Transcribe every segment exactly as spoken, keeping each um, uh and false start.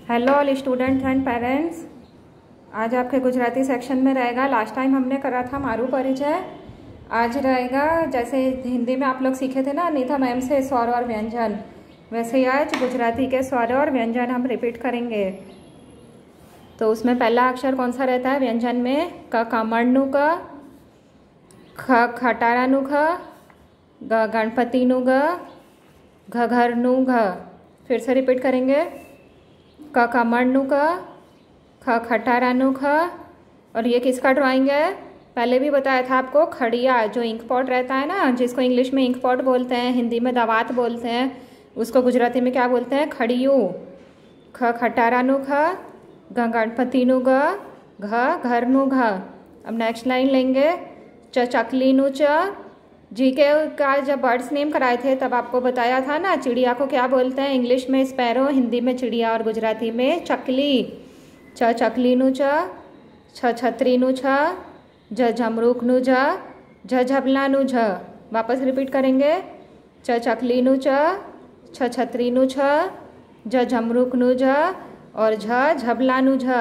Hello all students and parents. आज आपके Gujarati section में रहेगा, लास्ट टाइम हमने करा था मारू परिचय। आज रहेगा जैसे हिंदी में आप लोग सीखे थे ना नीता मैम से स्वर और व्यंजन, वैसे ही आज गुजराती के स्वर और व्यंजन हम रिपीट करेंगे। तो उसमें पहला अक्षर कौन सा रहता है व्यंजन में? क कमळनु क, ख खटारानु ख, ग गणपतिनु ग, घघरनु घ। फिर से रिपीट करेंगे। क कमळनु क, ख खटारानु ख। और ये किसका ड्राइंग है? पहले भी बताया था आपको, खड़िया जो इंक पॉट रहता है ना, जिसको इंग्लिश में इंक पॉट बोलते हैं, हिंदी में दवात बोलते हैं, उसको गुजराती में क्या बोलते हैं? खड़ियू। ख खटारानु ख, ग गणपतिनु ग, घ घरनु घ। अब नेक्स्ट लाइन लेंगे। च चकलीनु च। जी के का जब बर्ड्स नेम कराए थे तब आपको बताया था ना, चिड़िया को क्या बोलते हैं? इंग्लिश में स्पैरो, हिंदी में चिड़िया और गुजराती में चकली। च चकलीनु च, छ छतरीनु छ, ज झमरूकनु झ, झ झबलानु झ। वापस रिपीट करेंगे। च चकलीनु च, छ छतरीनु छ, ज झमरूकनु झ और झ झबलानु झ।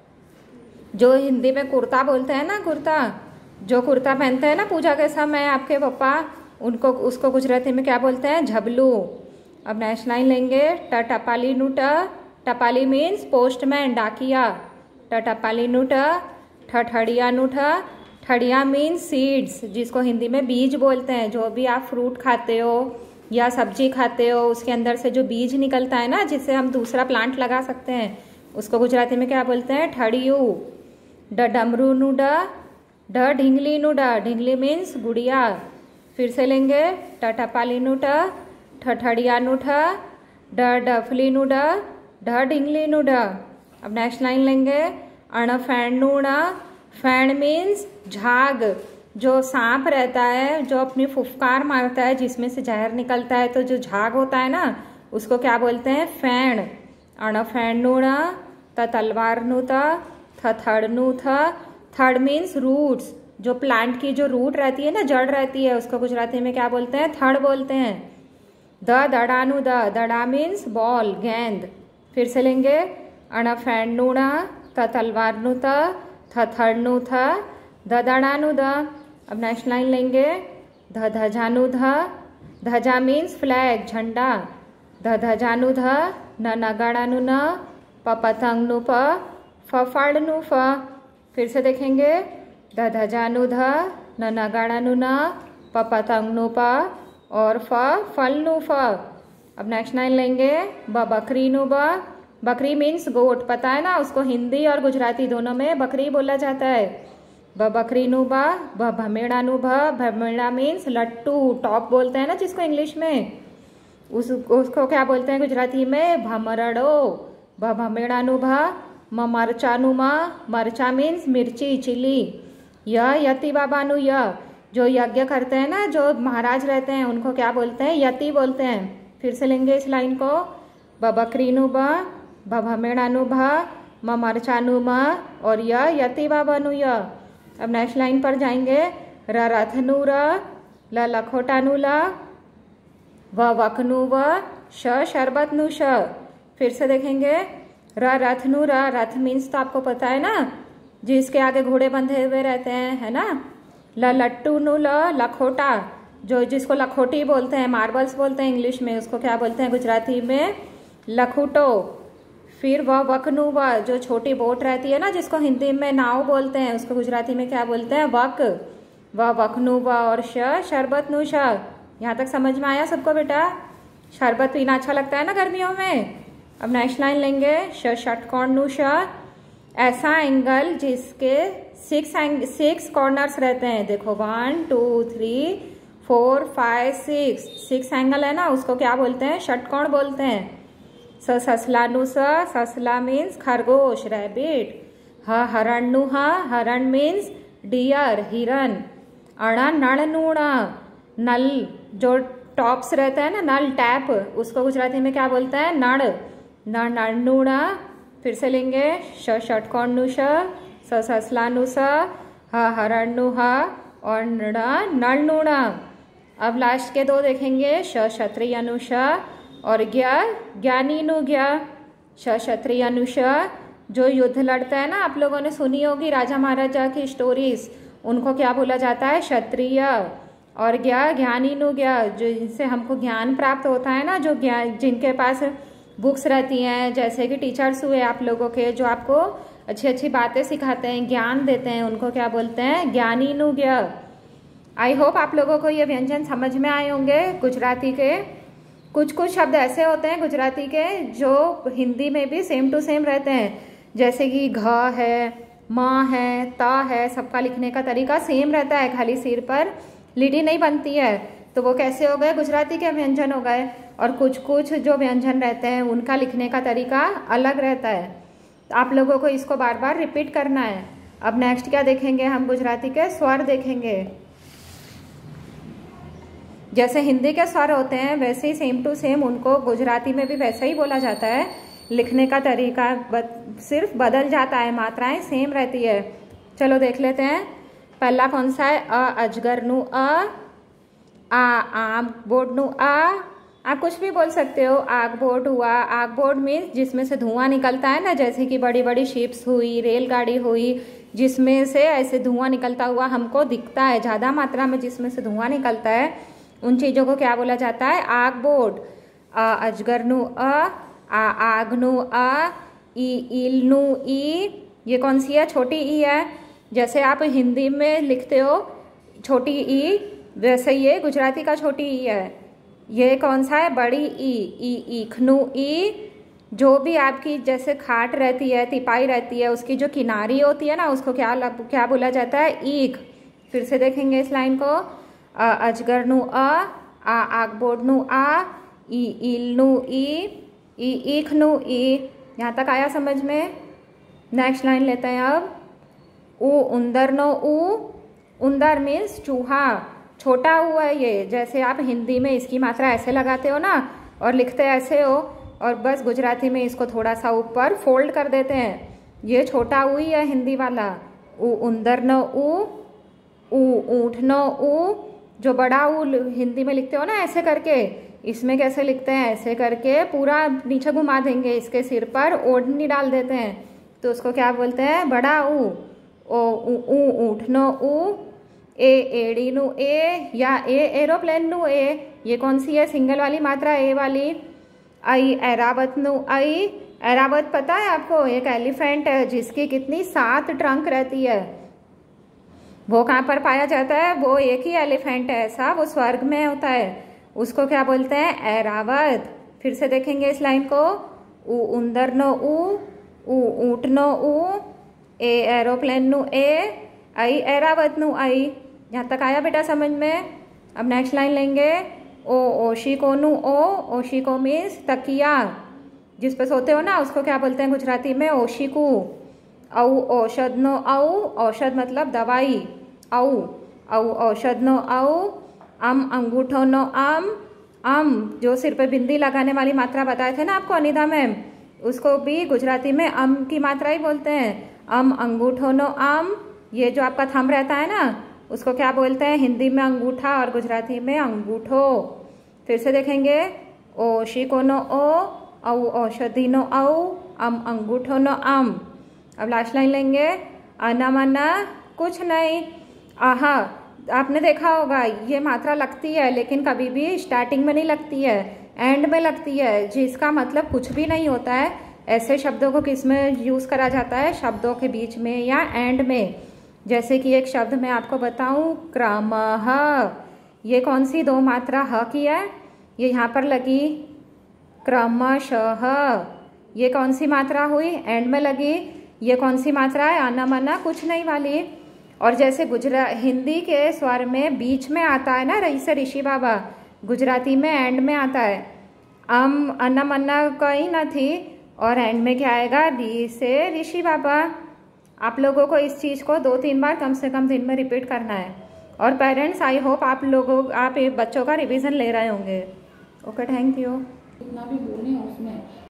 जो हिंदी में कुर्ता बोलते हैं ना, कुर्ता जो कुर्ता पहनते हैं ना पूजा के समय आपके पापा, उनको उसको गुजराती में क्या बोलते हैं? झबलू। अब नेक्स्ट लाइन लेंगे। ट टपाली नु ट। टपाली मीन्स पोस्टमैन, डाकिया। ट टपाली नु ट, ठ ठड़िया नु ठ। ठड़िया मीन्स सीड्स, जिसको हिंदी में बीज बोलते हैं। जो भी आप फ्रूट खाते हो या सब्जी खाते हो, उसके अंदर से जो बीज निकलता है ना, जिससे हम दूसरा प्लांट लगा सकते हैं, उसको गुजराती में क्या बोलते हैं? ठड़ियू। ड डमरू नु ड, ढ ढिंगली नु ड। ढिंगली मीन्स गुड़िया। फिर से लेंगे। ट टपाली नु ट, ठ ठड़िया नु ठ, ड डफली नु ड, ढ ढिंगली नु ड। अब नेक्स्ट लाइन लेंगे। अण फैण नु ण। फैण मीन्स झाग, जो सांप रहता है जो अपनी फुफकार मारता है, जिसमें से जहर निकलता है, तो जो झाग होता है ना, उसको क्या बोलते हैं? फैण। अण फैण नु ण, त तलवार नु त, थ थड़ नु थ। थर्ड मीन्स रूट्स, जो प्लांट की जो रूट रहती है ना, जड़ रहती है, उसको गुजराती में क्या बोलते हैं? थड़ बोलते हैं। द दड़ानु द। दड़ा मीन्स बॉल, गेंद। फिर से लेंगे। अण फैण नु ण, त तलवार नु त, थ थड़ नु थ, द दड़ानु द। अब नेक्स्ट लाइन लेंगे। ध धजानु ध। धजा मीन्स फ्लैग, झंडा। ध धजानु ध, न नगाड़ानु न, प पतंग नु प, फ फाड़नु फ। फिर से देखेंगे। ध धजानु ध, न नगाड़ानु न, प पतंगनु प और फ फलनु फ। अब नेक्स्ट लाइन लेंगे। ब बकरीनु ब। बकरी मीन्स गोट, पता है ना, उसको हिंदी और गुजराती दोनों में बकरी बोला जाता है। ब बकरीनु ब, भ भमेड़ानु भ। भमेड़ा मीन्स लट्टू, टॉप बोलते हैं ना जिसको इंग्लिश में, उस उसको क्या बोलते हैं गुजराती में? भमरड़ो। भ भमेड़ानु भ, म मरचानु म। मरचा मीन्स मिर्ची, चिली। य यति बाबानु य, जो यज्ञ करते हैं ना, जो महाराज रहते हैं, उनको क्या बोलते हैं? यति बोलते हैं। फिर से लेंगे इस लाइन को। ब बकरीनु ब, भ भमेड़ानु भ, म मरचानु म और य यति बाबानु य। अब नेक्स्ट लाइन पर जाएंगे। र रथनु र, ल लखोटानु ल, व वकनु व, श शरबतनु श। फिर से देखेंगे। र रथनु र। रथ मीन्स तो आपको पता है ना, जिसके आगे घोड़े बंधे हुए रहते हैं, है ना। ल लट्टू नु ल, लखोटा, जो जिसको लखोटी बोलते हैं, मार्बल्स बोलते हैं इंग्लिश में, उसको क्या बोलते हैं गुजराती में? लखुटो। फिर व वकनु व, जो छोटी बोट रहती है ना, जिसको हिंदी में नाव बोलते हैं, उसको गुजराती में क्या बोलते हैं? वक। व वकनु व और श शरबत नु श। यहाँ तक समझ में आया सबको बेटा? शरबत पीना अच्छा लगता है ना गर्मियों में। अब नेक्स्ट लाइन लेंगे। श षटकोण नु श। ऐसा एंगल जिसके सिक्स एंग सिक्स कॉर्नर्स रहते हैं। देखो, one two three four five six, six angle है ना, उसको क्या बोलते हैं? षटकोण बोलते हैं। स ससला नु स। ससला मीन्स खरगोश, रैबिट। ह हरण नु ह। हरण मीन्स डियर, हिरन। अण नल नु ण। नल, जो टॉप्स रहता है ना, नल टैप, उसको गुजराती में क्या बोलते हैं? नड़। न नड़ नु ण। फिर से लेंगे। श षटकोण नु श, स ससला नु स, ह हरण नु ह और ण नल नु ण। अब लास्ट के दो देखेंगे। श क्षत्रिय नु श और ज्ञ ज्ञानी नु ज्ञ। श क्षत्रिय अनुष, जो युद्ध लड़ता है ना, आप लोगों ने सुनी होगी राजा महाराजा की स्टोरीज, उनको क्या बोला जाता है? क्षत्रिय। और ज्ञा ज्ञानी नु ज्ञा, जो जिनसे हमको ज्ञान प्राप्त होता है ना, जो ज्ञान जिनके पास बुक्स रहती हैं, जैसे कि टीचर्स हुए आप लोगों के, जो आपको अच्छी अच्छी बातें सिखाते हैं, ज्ञान देते हैं, उनको क्या बोलते हैं? ज्ञानी नु ज्ञा। आई होप आप लोगों को ये व्यंजन समझ में आए होंगे गुजराती के। कुछ कुछ शब्द ऐसे होते हैं गुजराती के जो हिंदी में भी सेम टू सेम रहते हैं, जैसे कि घ है, माँ है, ता है, सबका लिखने का तरीका सेम रहता है, खाली सिर पर लीडी नहीं बनती है। तो वो कैसे हो गए? गुजराती के व्यंजन हो गए। और कुछ कुछ जो व्यंजन रहते हैं उनका लिखने का तरीका अलग रहता है। तो आप लोगों को इसको बार बार रिपीट करना है। अब नेक्स्ट क्या देखेंगे हम? गुजराती के स्वर देखेंगे। जैसे हिंदी के स्वर होते हैं वैसे ही सेम टू सेम उनको गुजराती में भी वैसा ही बोला जाता है। लिखने का तरीका बद, सिर्फ बदल जाता है, मात्राएं सेम रहती है। चलो देख लेते हैं। पहला कौन सा है? अ अजगर नु अ, आ आम बोर्ड नु आ। आप कुछ भी बोल सकते हो। आग बोर्ड हुआ। आग बोर्ड मीन्स जिसमें से धुआं निकलता है ना, जैसे कि बड़ी बड़ी शिप्स हुई, रेलगाड़ी हुई, जिसमें से ऐसे धुआं निकलता हुआ हमको दिखता है, ज़्यादा मात्रा में जिसमें से धुआं निकलता है, उन चीज़ों को क्या बोला जाता है? आग बोर्ड। अ अजगर नु अ, आ आग नु आ, ई ईल नु ई। ये कौन सी है? छोटी ई है। जैसे आप हिंदी में लिखते हो छोटी ई, वैसे ये गुजराती का छोटी ई है। ये कौन सा है? बड़ी ई। ई ईखनु ई। जो भी आपकी जैसे खाट रहती है, तिपाई रहती है, उसकी जो किनारी होती है ना, उसको क्या क्या बोला जाता है? ईख। फिर से देखेंगे इस लाइन को। अ अजगर नु अ, आ आग बोर्ड नु आ, ई ईल नु ई, ई ईख नु ई। यहाँ तक आया समझ में? नेक्स्ट लाइन लेते हैं अब। उ उंदर नो उ। उंदर मीन्स चूहा, छोटा ऊ है ये। जैसे आप हिंदी में इसकी मात्रा ऐसे लगाते हो ना और लिखते ऐसे हो, और बस गुजराती में इसको थोड़ा सा ऊपर फोल्ड कर देते हैं। ये छोटा ऊ ही है हिंदी वाला। उ उंदर नो उ, ऊ ऊँट नो ऊ। जो बड़ा ऊ हिंदी में लिखते हो ना ऐसे करके, इसमें कैसे लिखते हैं? ऐसे करके पूरा नीचे घुमा देंगे, इसके सिर पर ओढ़नी डाल देते हैं, तो उसको क्या बोलते हैं? बड़ा ऊ। ओ ऊ ऊँट नो ऊ, ए एड़ी नु ए, या ए एरोप्लेन नु ए। ये कौन सी है? सिंगल वाली मात्रा ए वाली। आई ऐरावत नु आई। ऐरावत पता है आपको? एक एलिफेंट है जिसकी कितनी सात ट्रंक रहती है। वो कहाँ पर पाया जाता है? वो एक ही एलिफेंट है ऐसा, वो स्वर्ग में होता है। उसको क्या बोलते हैं? ऐरावत। फिर से देखेंगे इस लाइन को। उ उंदर नो उ, ऊ ऊँट नो ऊ, ए एरोप्लेन नु ए, आई ऐरावत नु आई। यहाँ तक आया बेटा समझ में? अब नेक्स्ट लाइन लेंगे। ओ ओशिको नु ओ। ओशिको मीन्स तकिया, जिस पे सोते हो ना, उसको क्या बोलते हैं गुजराती में? ओशिकू। औ औषध नो औ। औषध मतलब दवाई। औ औ औषध नो औ। अम अंगूठो नो अम। अम जो सिर पे बिंदी लगाने वाली मात्रा बताए थे ना आपको अनिता मैम, उसको भी गुजराती में अम की मात्रा ही बोलते हैं। अम अंगूठो नो अम। ये जो आपका थंब रहता है ना, उसको क्या बोलते हैं? हिंदी में अंगूठा और गुजराती में अंगूठो। फिर से देखेंगे। ओ शिको नो ओ, औ औषधि नो औ, अम अंगूठो नो अम। अब लास्ट लाइन लेंगे। अना मना कुछ नहीं। आहा, आपने देखा होगा ये मात्रा लगती है, लेकिन कभी भी स्टार्टिंग में नहीं लगती है, एंड में लगती है, जिसका मतलब कुछ भी नहीं होता है। ऐसे शब्दों को किस में यूज़ करा जाता है? शब्दों के बीच में या एंड में। जैसे कि एक शब्द मैं आपको बताऊं, क्रमः। ये कौन सी दो मात्रा ह की है? ये यहाँ पर लगी। क्रमशः, ये कौन सी मात्रा हुई? एंड में लगी। ये कौन सी मात्रा है? आना मना कुछ नहीं वाली। और जैसे गुजरा हिंदी के स्वर में बीच में आता है ना, रही से ऋषि बाबा, गुजराती में एंड में आता है। अम अन्ना मन्ना कहीं ना थी, और एंड में क्या आएगा? दी से ऋषि बाबा। आप लोगों को इस चीज़ को दो तीन बार कम से कम दिन में रिपीट करना है। और पेरेंट्स, आई होप आप लोगों आप बच्चों का रिवीजन ले रहे होंगे। Okay, thank you. जितना भी बोले उसमें